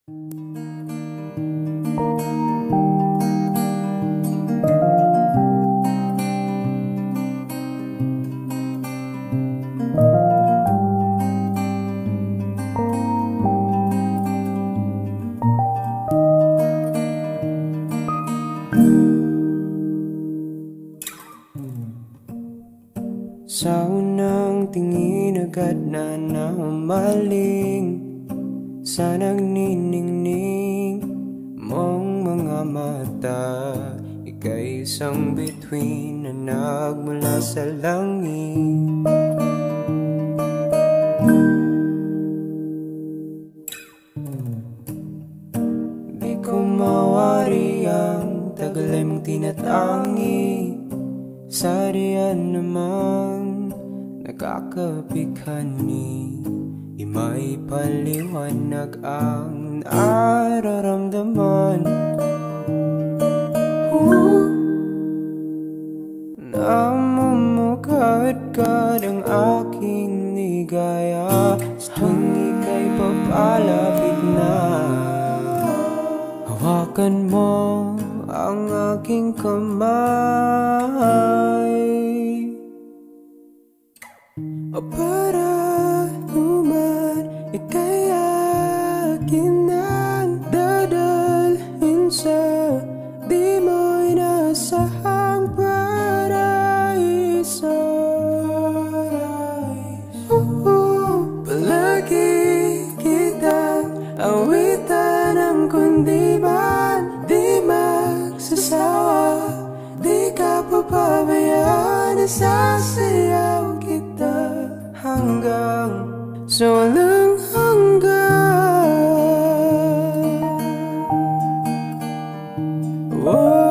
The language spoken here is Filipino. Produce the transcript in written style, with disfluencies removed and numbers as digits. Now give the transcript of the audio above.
Sa unang tingin agad na naumaling sa nagniningning mong mga mata. Ika'y isang bituin na nagmula sa langit. Di ko mawari ang tagal mong tinatangi. Sa riyan naman nakakapighani, di may paliwanag ang nararamdaman. Namumukad-kad ang aking ligaya tuwing ika'y papalapit na. Hawakan mo ang aking kamay, o para naman ika'y akin ang dadalhin sa di mo inasahang paraiso. Palagi kitang awitan ng kundi man di magsasawa, di ka papabayaan, sasayaw kita hanggang sa walang hanggan.